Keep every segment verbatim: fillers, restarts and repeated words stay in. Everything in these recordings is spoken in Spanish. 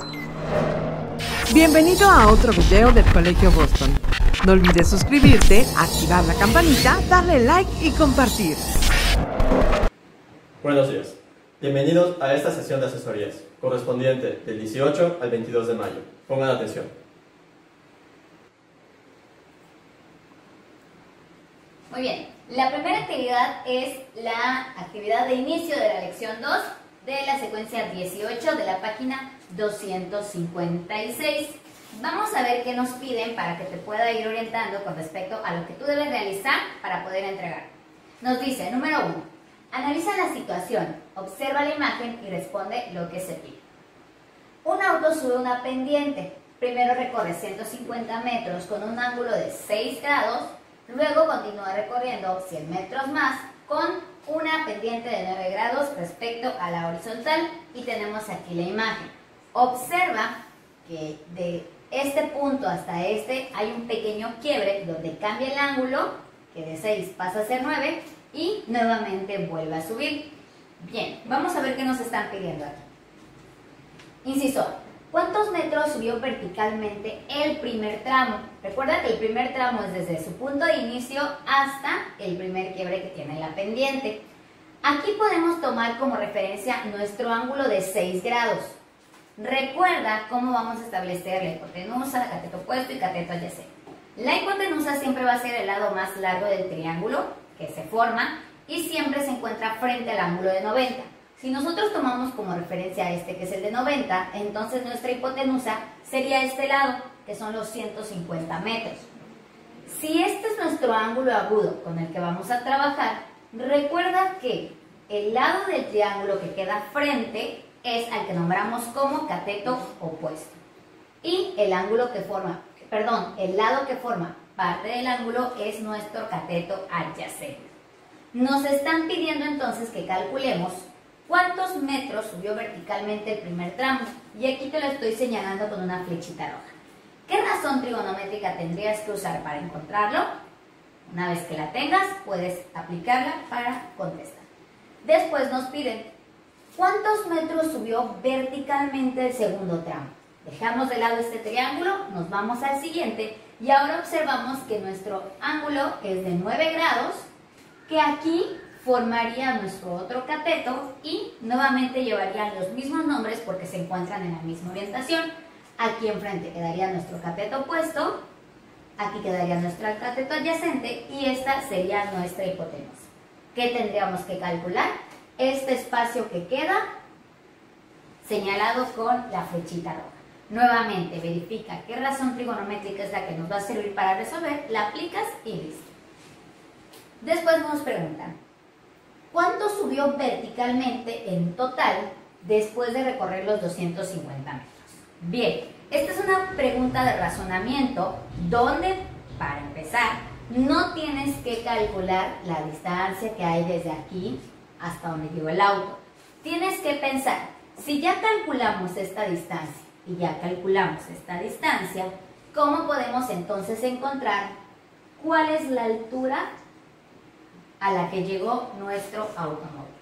Bienvenido a otro video del Colegio Boston. No olvides suscribirte, activar la campanita, darle like y compartir. Buenos días. Bienvenidos a esta sesión de asesorías, correspondiente del dieciocho al veintidós de mayo. Pongan atención. Muy bien, la primera actividad es la actividad de inicio de la lección dos de la secuencia dieciocho de la página doscientos cincuenta y seis. Vamos a ver qué nos piden para que te pueda ir orientando con respecto a lo que tú debes realizar para poder entregar. Nos dice, número uno, analiza la situación, observa la imagen y responde lo que se pide. Un auto sube una pendiente, primero recorre ciento cincuenta metros con un ángulo de seis grados, luego continúa recorriendo cien metros más con una pendiente de nueve grados respecto a la horizontal y tenemos aquí la imagen. Observa que de este punto hasta este hay un pequeño quiebre donde cambia el ángulo, que de seis pasa a ser nueve y nuevamente vuelve a subir. Bien, vamos a ver qué nos están pidiendo aquí. Inciso, ¿cuántos metros subió verticalmente el primer tramo? Recuerda que el primer tramo es desde su punto de inicio hasta el primer quiebre que tiene la pendiente. Aquí podemos tomar como referencia nuestro ángulo de seis grados. Recuerda cómo vamos a establecer la hipotenusa, cateto opuesto y cateto adyacente. La hipotenusa siempre va a ser el lado más largo del triángulo que se forma y siempre se encuentra frente al ángulo de noventa. Si nosotros tomamos como referencia este, que es el de noventa, entonces nuestra hipotenusa sería este lado, que son los ciento cincuenta metros. Si este es nuestro ángulo agudo con el que vamos a trabajar, recuerda que el lado del triángulo que queda frente es al que nombramos como cateto opuesto. Y el ángulo que forma, perdón, el lado que forma parte del ángulo es nuestro cateto adyacente. Nos están pidiendo entonces que calculemos ¿cuántos metros subió verticalmente el primer tramo? Y aquí te lo estoy señalando con una flechita roja. ¿Qué razón trigonométrica tendrías que usar para encontrarlo? Una vez que la tengas, puedes aplicarla para contestar. Después nos piden, ¿cuántos metros subió verticalmente el segundo tramo? Dejamos de lado este triángulo, nos vamos al siguiente y ahora observamos que nuestro ángulo es de nueve grados, que aquí formaría nuestro otro cateto y nuevamente llevarían los mismos nombres porque se encuentran en la misma orientación. Aquí enfrente quedaría nuestro cateto opuesto, aquí quedaría nuestro cateto adyacente y esta sería nuestra hipotenusa. ¿Qué tendríamos que calcular? Este espacio que queda señalado con la flechita roja. Nuevamente verifica qué razón trigonométrica es la que nos va a servir para resolver, la aplicas y listo. Después nos preguntan, ¿cuánto subió verticalmente en total después de recorrer los doscientos cincuenta metros? Bien, esta es una pregunta de razonamiento donde, para empezar, no tienes que calcular la distancia que hay desde aquí hasta donde llegó el auto. Tienes que pensar, si ya calculamos esta distancia y ya calculamos esta distancia, ¿cómo podemos entonces encontrar cuál es la altura a la que llegó nuestro automóvil?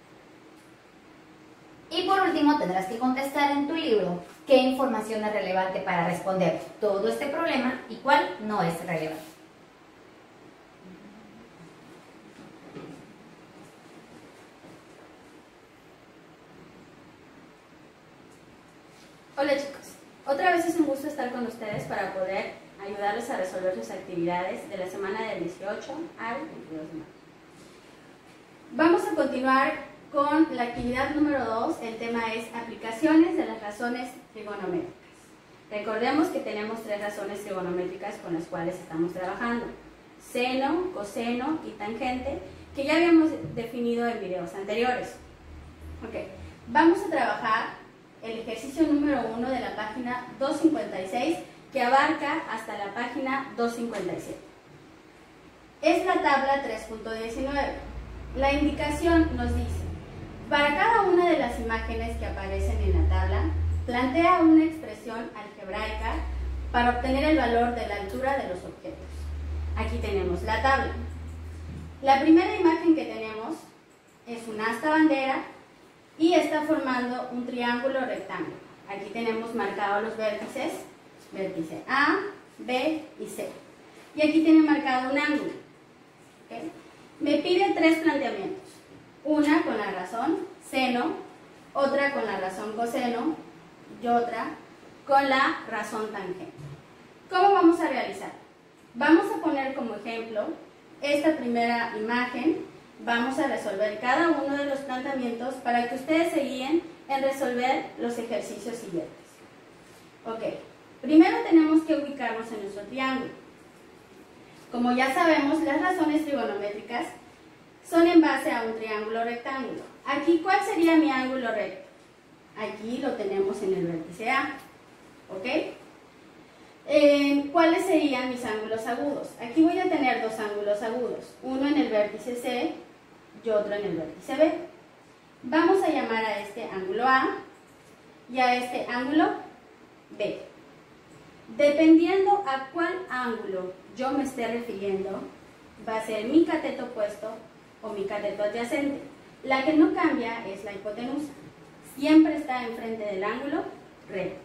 Y por último tendrás que contestar en tu libro qué información es relevante para responder todo este problema y cuál no es relevante. Hola chicos, otra vez es un gusto estar con ustedes para poder ayudarles a resolver sus actividades de la semana del dieciocho al veintidós de mayo. Vamos a continuar con la actividad número dos. El tema es aplicaciones de las razones trigonométricas. Recordemos que tenemos tres razones trigonométricas con las cuales estamos trabajando: seno, coseno y tangente, que ya habíamos definido en videos anteriores. Okay. Vamos a trabajar el ejercicio número uno de la página doscientos cincuenta y seis, que abarca hasta la página doscientos cincuenta y siete. Es la tabla tres punto diecinueve. La indicación nos dice, para cada una de las imágenes que aparecen en la tabla, plantea una expresión algebraica para obtener el valor de la altura de los objetos. Aquí tenemos la tabla. La primera imagen que tenemos es un asta bandera y está formando un triángulo rectángulo. Aquí tenemos marcados los vértices, vértice A, B y C. Y aquí tiene marcado un ángulo. ¿Okay? Me pide tres planteamientos. Una con la razón seno, otra con la razón coseno y otra con la razón tangente. ¿Cómo vamos a realizar? Vamos a poner como ejemplo esta primera imagen. Vamos a resolver cada uno de los planteamientos para que ustedes se guíen en resolver los ejercicios siguientes. Ok, primero tenemos que ubicarnos en nuestro triángulo. Como ya sabemos, las razones trigonométricas son en base a un triángulo rectángulo. Aquí, ¿cuál sería mi ángulo recto? Aquí lo tenemos en el vértice A. ¿Ok? Eh, ¿Cuáles serían mis ángulos agudos? Aquí voy a tener dos ángulos agudos, uno en el vértice C y otro en el vértice B. Vamos a llamar a este ángulo A y a este ángulo B. Dependiendo a cuál ángulo yo me esté refiriendo, va a ser mi cateto opuesto o mi cateto adyacente. La que no cambia es la hipotenusa. Siempre está enfrente del ángulo recto.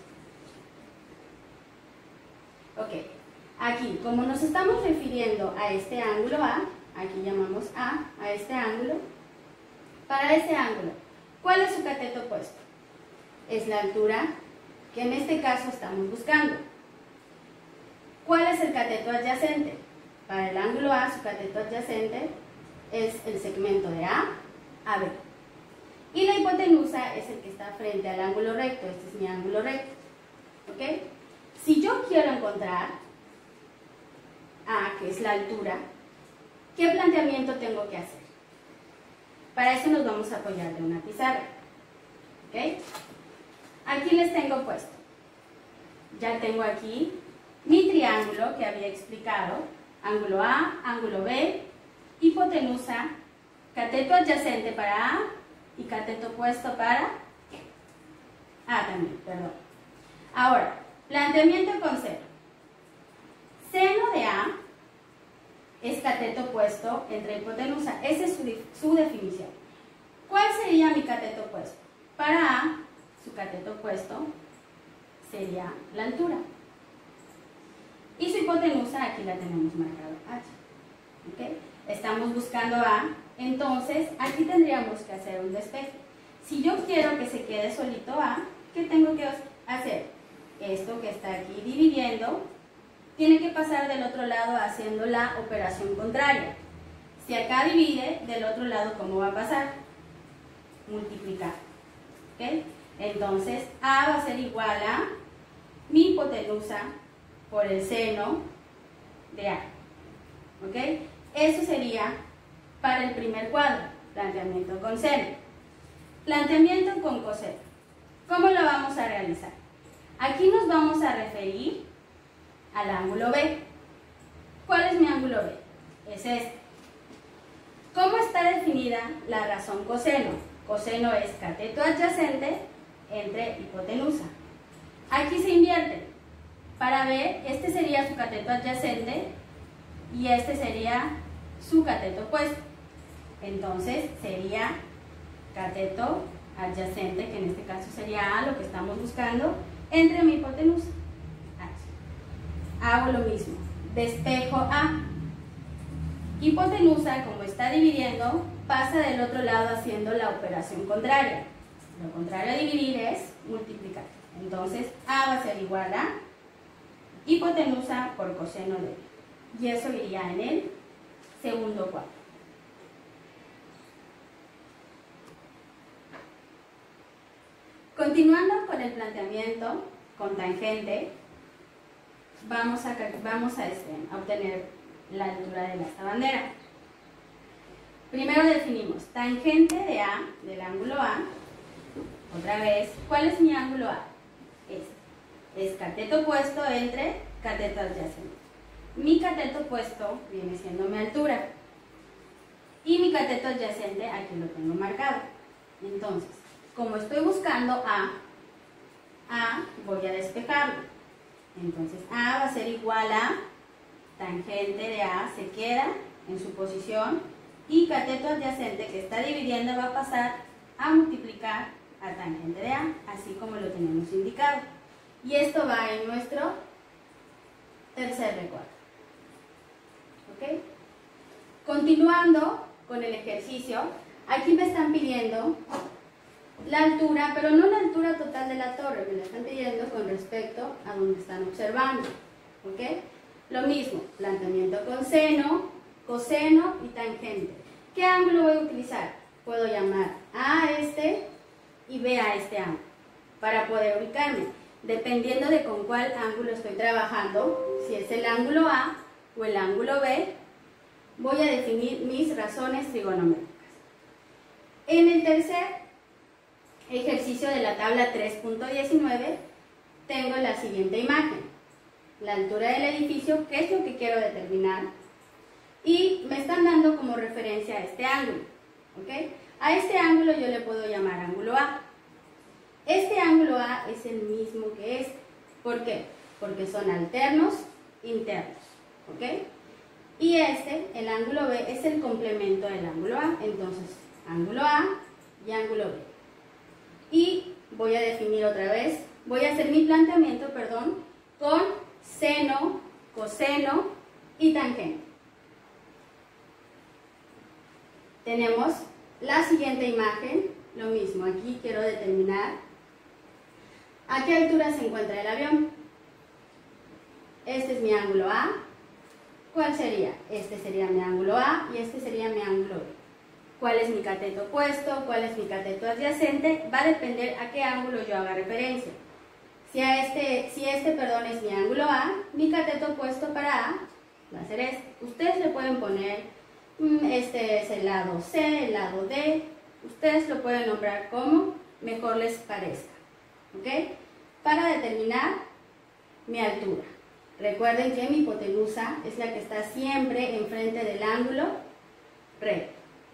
Ok, aquí, como nos estamos refiriendo a este ángulo A, aquí llamamos A, a este ángulo, para ese ángulo, ¿cuál es su cateto opuesto? Es la altura que en este caso estamos buscando. ¿Cuál es el cateto adyacente? Para el ángulo A, su cateto adyacente es el segmento de A a B. Y la hipotenusa es el que está frente al ángulo recto. Este es mi ángulo recto. ¿Ok? Si yo quiero encontrar A, que es la altura, ¿qué planteamiento tengo que hacer? Para eso nos vamos a apoyar de una pizarra. ¿Ok? Aquí les tengo puesto. Ya tengo aquí mi triángulo que había explicado. Ángulo A, ángulo B, hipotenusa, cateto adyacente para A y cateto opuesto para A también, perdón. Ahora, planteamiento con cero. Seno de A es cateto opuesto entre hipotenusa. Esa es su, su definición. ¿Cuál sería mi cateto opuesto? Para A, su cateto opuesto sería la altura. Y su hipotenusa, aquí la tenemos marcada H. ¿Okay? Estamos buscando A, entonces aquí tendríamos que hacer un despeje. Si yo quiero que se quede solito A, ¿qué tengo que hacer? Esto que está aquí dividiendo, tiene que pasar del otro lado haciendo la operación contraria. Si acá divide, del otro lado, ¿cómo va a pasar? Multiplicar. ¿Okay? Entonces, A va a ser igual a mi hipotenusa por el seno de A. ¿Ok? Eso sería para el primer cuadro, planteamiento con seno. Planteamiento con coseno. ¿Cómo lo vamos a realizar? Aquí nos vamos a referir al ángulo B. ¿Cuál es mi ángulo B? Es este. ¿Cómo está definida la razón coseno? Coseno es cateto adyacente entre hipotenusa. Aquí se invierte. Para B, este sería su cateto adyacente y este sería su cateto opuesto. Entonces sería cateto adyacente, que en este caso sería A, lo que estamos buscando, entre mi hipotenusa. Hago lo mismo, despejo A. Hipotenusa, como está dividiendo, pasa del otro lado haciendo la operación contraria. Lo contrario a dividir es multiplicar. Entonces A va a ser igual a hipotenusa por coseno de B. Y eso iría en el segundo cuadro. Continuando con el planteamiento con tangente, vamos a, vamos a, este, a obtener la altura de esta bandera. Primero definimos tangente de A, del ángulo A. Otra vez, ¿cuál es mi ángulo A? Este. Es cateto opuesto entre cateto adyacente. Mi cateto opuesto viene siendo mi altura. Y mi cateto adyacente aquí lo tengo marcado. Entonces, como estoy buscando A, A voy a despejarlo. Entonces A va a ser igual a tangente de A, se queda en su posición, y cateto adyacente que está dividiendo va a pasar a multiplicar a tangente de A, así como lo tenemos indicado. Y esto va en nuestro tercer recuadro. ¿Ok? Continuando con el ejercicio, aquí me están pidiendo la altura, pero no la altura total de la torre, me la están pidiendo con respecto a donde están observando. ¿Ok? Lo mismo, planteamiento con seno, coseno y tangente. ¿Qué ángulo voy a utilizar? Puedo llamar A a este y B a este ángulo para poder ubicarme, dependiendo de con cuál ángulo estoy trabajando, si es el ángulo A o el ángulo B, voy a definir mis razones trigonométricas. En el tercer ejercicio de la tabla tres punto diecinueve tengo la siguiente imagen: la altura del edificio, que es lo que quiero determinar, y me están dando como referencia a este ángulo. ¿Ok? A este ángulo yo le puedo llamar ángulo A. Este ángulo A es el mismo que este. ¿Por qué? Porque son alternos internos. ¿Ok? Y este, el ángulo B, es el complemento del ángulo A. Entonces, ángulo A y ángulo B. Y voy a definir otra vez, voy a hacer mi planteamiento, perdón, con seno, coseno y tangente. Tenemos la siguiente imagen, lo mismo, aquí quiero determinar a qué altura se encuentra el avión. Este es mi ángulo A. ¿Cuál sería? Este sería mi ángulo A y este sería mi ángulo B. ¿Cuál es mi cateto opuesto? ¿Cuál es mi cateto adyacente? Va a depender a qué ángulo yo haga referencia. Si, a este, si este, perdón, es mi ángulo A, mi cateto opuesto para A va a ser este. Ustedes le pueden poner, este es el lado C, el lado D, ustedes lo pueden nombrar como mejor les parezca. ¿Ok? Para determinar mi altura. Recuerden que mi hipotenusa es la que está siempre enfrente del ángulo recto.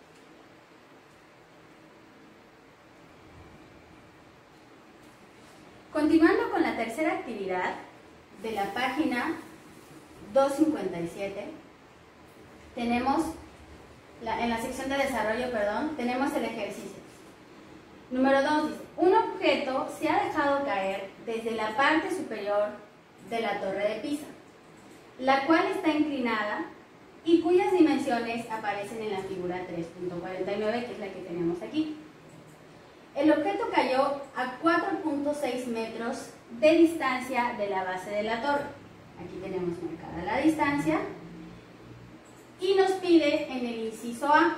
Continuando con la tercera actividad de la página doscientos cincuenta y siete, tenemos, la, en la sección de desarrollo, perdón, tenemos el ejercicio. Número dos dice, un objeto se ha dejado caer desde la parte superior de la torre de Pisa, la cual está inclinada y cuyas dimensiones aparecen en la figura tres punto cuarenta y nueve, que es la que tenemos aquí. El objeto cayó a cuatro punto seis metros de distancia de la base de la torre. Aquí tenemos marcada la distancia y nos pide en el inciso A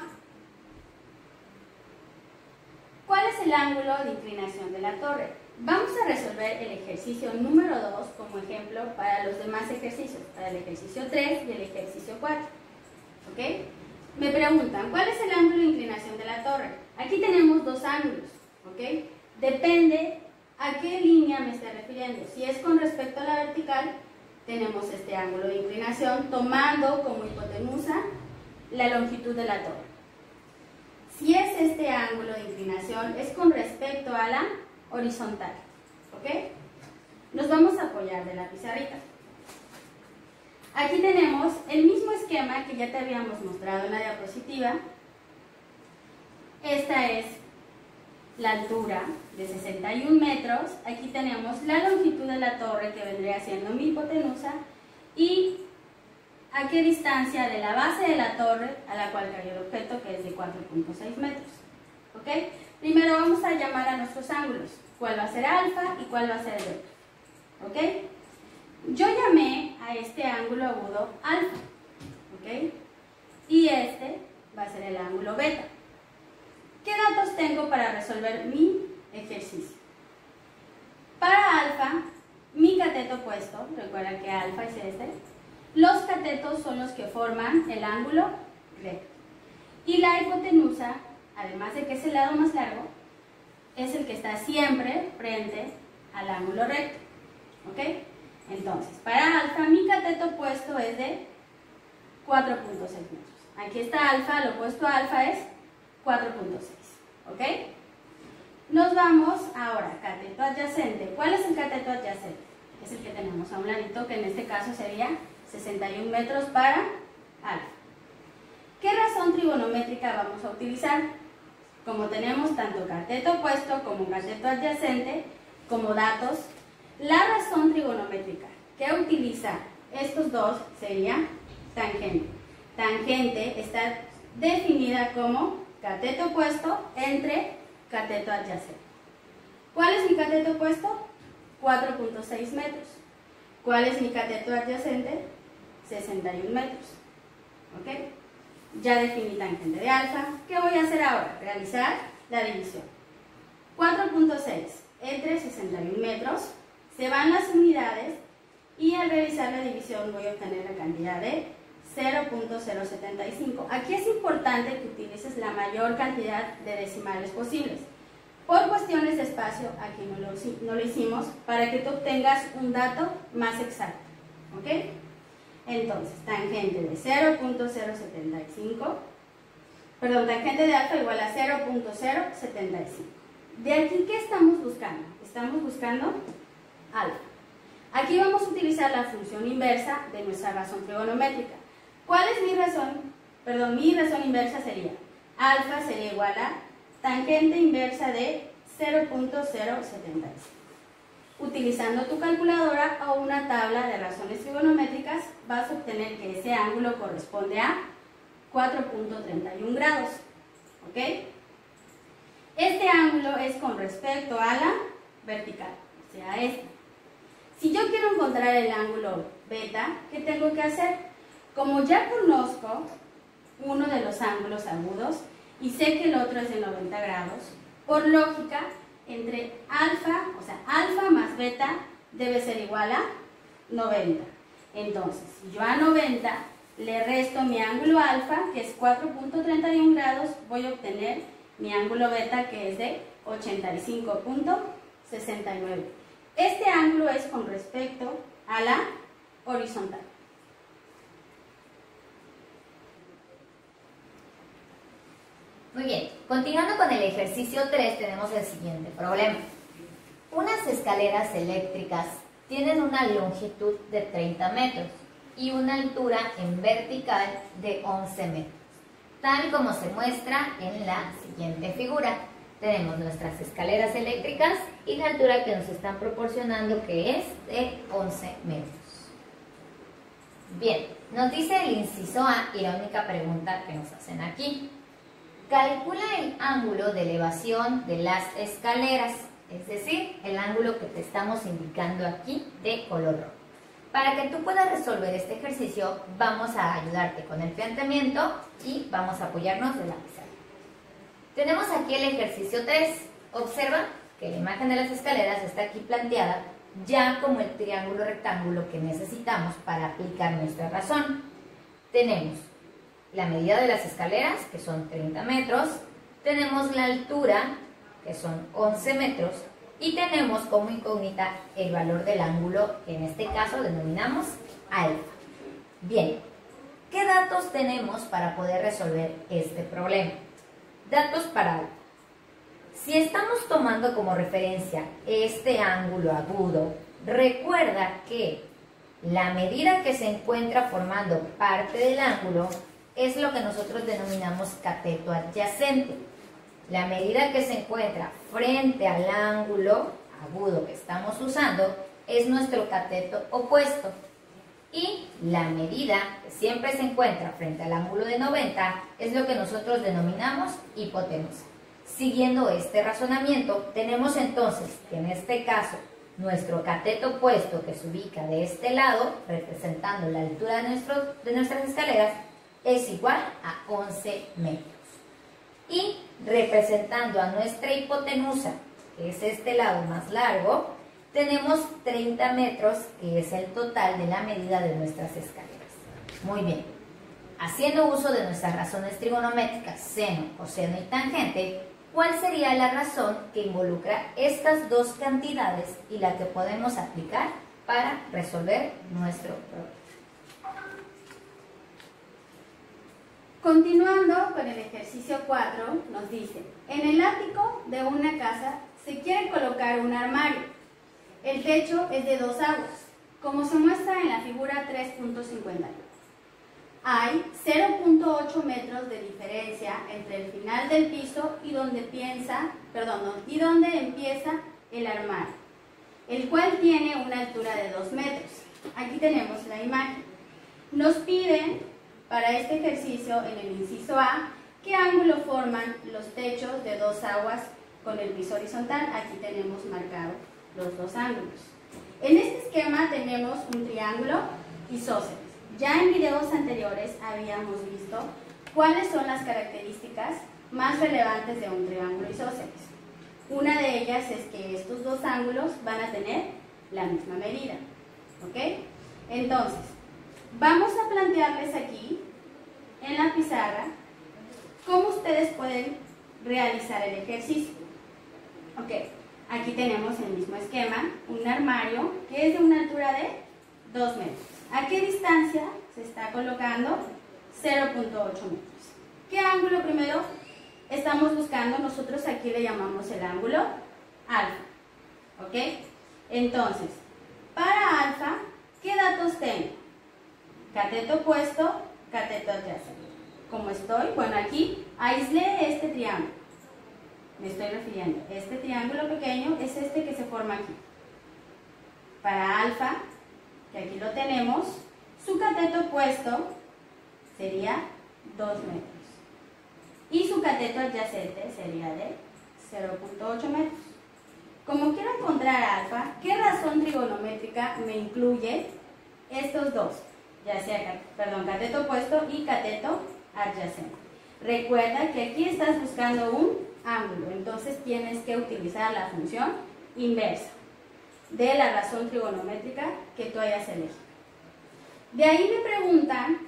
¿cuál es el ángulo de inclinación de la torre? Vamos a resolver el ejercicio número dos como ejemplo para los demás ejercicios, para el ejercicio tres y el ejercicio cuatro. ¿Ok? Me preguntan, ¿cuál es el ángulo de inclinación de la torre? Aquí tenemos dos ángulos. ¿Ok? Depende a qué línea me esté refiriendo. Si es con respecto a la vertical, tenemos este ángulo de inclinación tomando como hipotenusa la longitud de la torre. Si es este ángulo de inclinación, es con respecto a la horizontal. ¿Ok? Nos vamos a apoyar de la pizarrita. Aquí tenemos el mismo esquema que ya te habíamos mostrado en la diapositiva. Esta es la altura de sesenta y un metros, aquí tenemos la longitud de la torre que vendría siendo mi hipotenusa y a qué distancia de la base de la torre a la cual cayó el objeto, que es de cuatro punto seis metros. ¿Ok? Primero vamos a llamar a nuestros ángulos, cuál va a ser alfa y cuál va a ser beta. ¿Ok? Yo llamé a este ángulo agudo alfa. ¿Ok? Y este va a ser el ángulo beta. ¿Qué datos tengo para resolver mi ejercicio? Para alfa, mi cateto opuesto, recuerda que alfa es este, los catetos son los que forman el ángulo recto. Y la hipotenusa, además de que es el lado más largo, es el que está siempre frente al ángulo recto. ¿Ok? Entonces, para alfa, mi cateto opuesto es de cuatro punto seis metros. Aquí está alfa, lo opuesto a alfa es cuatro punto seis. ¿Ok? Nos vamos ahora, cateto adyacente. ¿Cuál es el cateto adyacente? Es el que tenemos a un ladito, que en este caso sería sesenta y un metros para alfa. ¿Qué razón trigonométrica vamos a utilizar? como tenemos tanto cateto opuesto como cateto adyacente como datos, la razón trigonométrica que utiliza estos dos sería tangente. Tangente está definida como cateto opuesto entre cateto adyacente. ¿Cuál es mi cateto opuesto? cuatro punto seis metros. ¿Cuál es mi cateto adyacente? sesenta y un metros. ¿Ok? Ya definí tangente de alfa. ¿Qué voy a hacer ahora? Realizar la división. cuatro punto seis entre sesenta y un metros. Se van las unidades y al realizar la división voy a obtener la cantidad de cero punto cero setenta y cinco. Aquí es importante que utilices la mayor cantidad de decimales posibles. Por cuestiones de espacio, aquí no lo, no lo hicimos, para que tú obtengas un dato más exacto. ¿Ok? Entonces, tangente de cero punto cero setenta y cinco, perdón, tangente de alfa igual a cero punto cero setenta y cinco. De aquí, ¿qué estamos buscando? Estamos buscando alfa. Aquí vamos a utilizar la función inversa de nuestra razón trigonométrica. ¿Cuál es mi razón? Perdón, mi razón inversa sería alfa sería igual a tangente inversa de cero punto cero setenta y cinco. Utilizando tu calculadora o una tabla de razones trigonométricas, vas a obtener que ese ángulo corresponde a cuatro punto treinta y un grados. ¿Ok? Este ángulo es con respecto a la vertical, o sea, esta. Si yo quiero encontrar el ángulo beta, ¿qué tengo que hacer? Como ya conozco uno de los ángulos agudos y sé que el otro es de noventa grados, por lógica, entre alfa, o sea, alfa más beta debe ser igual a noventa. Entonces, si yo a noventa le resto mi ángulo alfa, que es cuatro punto treinta y un grados, voy a obtener mi ángulo beta, que es de ochenta y cinco punto sesenta y nueve. Este ángulo es con respecto a la horizontal. Muy bien, continuando con el ejercicio tres, tenemos el siguiente problema. Unas escaleras eléctricas tienen una longitud de treinta metros y una altura en vertical de once metros, tal como se muestra en la siguiente figura. Tenemos nuestras escaleras eléctricas y la altura que nos están proporcionando, que es de once metros. Bien, nos dice el inciso A y la única pregunta que nos hacen aquí. Calcula el ángulo de elevación de las escaleras, es decir, el ángulo que te estamos indicando aquí de color rojo. Para que tú puedas resolver este ejercicio, vamos a ayudarte con el planteamiento y vamos a apoyarnos de la pizarra. Tenemos aquí el ejercicio tres. Observa que la imagen de las escaleras está aquí planteada ya como el triángulo rectángulo que necesitamos para aplicar nuestra razón. Tenemos la medida de las escaleras, que son treinta metros, tenemos la altura, que son once metros, y tenemos como incógnita el valor del ángulo, que en este caso denominamos alfa. Bien, ¿qué datos tenemos para poder resolver este problema? Datos para alfa. Si estamos tomando como referencia este ángulo agudo, recuerda que la medida que se encuentra formando parte del ángulo es lo que nosotros denominamos cateto adyacente. La medida que se encuentra frente al ángulo agudo que estamos usando es nuestro cateto opuesto. Y la medida que siempre se encuentra frente al ángulo de noventa es lo que nosotros denominamos hipotenusa. Siguiendo este razonamiento, tenemos entonces que en este caso nuestro cateto opuesto, que se ubica de este lado, representando la altura de, nuestro, de nuestras escaleras, es igual a once metros. Y representando a nuestra hipotenusa, que es este lado más largo, tenemos treinta metros, que es el total de la medida de nuestras escaleras. Muy bien. Haciendo uso de nuestras razones trigonométricas, seno, coseno y tangente, ¿cuál sería la razón que involucra estas dos cantidades y la que podemos aplicar para resolver nuestro problema? Continuando con el ejercicio cuatro, nos dice, en el ático de una casa se quiere colocar un armario. El techo es de dos aguas, como se muestra en la figura tres punto cincuenta y uno. hay cero punto ocho metros de diferencia entre el final del piso y donde piensa, perdón, no, y donde empieza el armario, el cual tiene una altura de dos metros. Aquí tenemos la imagen. Nos piden para este ejercicio en el inciso A qué ángulo forman los techos de dos aguas con el piso horizontal. Aquí tenemos marcados los dos ángulos. En este esquema tenemos un triángulo isósceles. Ya en videos anteriores habíamos visto cuáles son las características más relevantes de un triángulo isósceles. Una de ellas es que estos dos ángulos van a tener la misma medida. ¿Ok? Entonces, vamos a plantearles aquí en la pizarra cómo ustedes pueden realizar el ejercicio. Ok, aquí tenemos el mismo esquema, un armario que es de una altura de dos metros. ¿A qué distancia se está colocando? cero punto ocho metros. ¿Qué ángulo primero estamos buscando? Nosotros aquí le llamamos el ángulo alfa. ¿Ok? Entonces, para alfa, ¿qué datos tengo? Cateto opuesto, cateto adyacente. ¿Cómo estoy? Bueno, aquí aislé este triángulo. Me estoy refiriendo. Este triángulo pequeño es este que se forma aquí. Para alfa, que aquí lo tenemos, su cateto opuesto sería dos metros. Y su cateto adyacente sería de cero punto ocho metros. Como quiero encontrar alfa, ¿qué razón trigonométrica me incluye estos dos? Ya sea, perdón, cateto opuesto y cateto adyacente. Recuerda que aquí estás buscando un ángulo, entonces tienes que utilizar la función inversa de la razón trigonométrica que tú hayas elegido. De ahí me preguntan,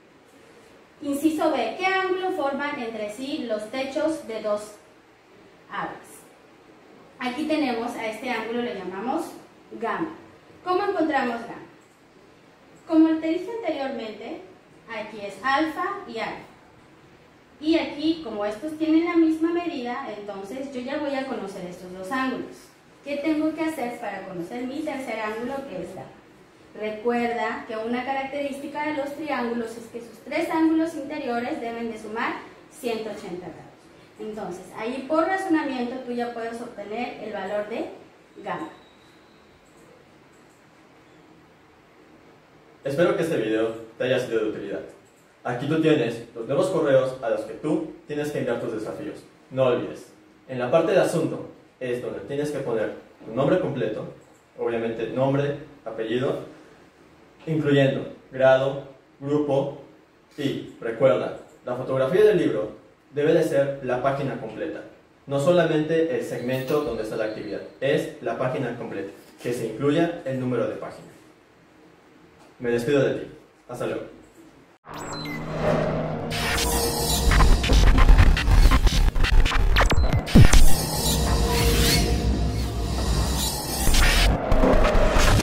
inciso B, ¿qué ángulo forman entre sí los techos de dos aguas? Aquí tenemos a este ángulo, le llamamos gamma. ¿Cómo encontramos gamma? Como te dije anteriormente, aquí es alfa y alfa. Y aquí, como estos tienen la misma medida, entonces yo ya voy a conocer estos dos ángulos. ¿Qué tengo que hacer para conocer mi tercer ángulo, que es gamma? Recuerda que una característica de los triángulos es que sus tres ángulos interiores deben de sumar ciento ochenta grados. Entonces, ahí por razonamiento tú ya puedes obtener el valor de gamma. Espero que este video te haya sido de utilidad. Aquí tú tienes los nuevos correos a los que tú tienes que enviar tus desafíos. No olvides, en la parte de asunto es donde tienes que poner tu nombre completo, obviamente nombre, apellido, incluyendo grado, grupo y, recuerda, la fotografía del libro debe de ser la página completa. No solamente el segmento donde está la actividad, es la página completa, que se incluya el número de página. Me despido de ti. Hasta luego.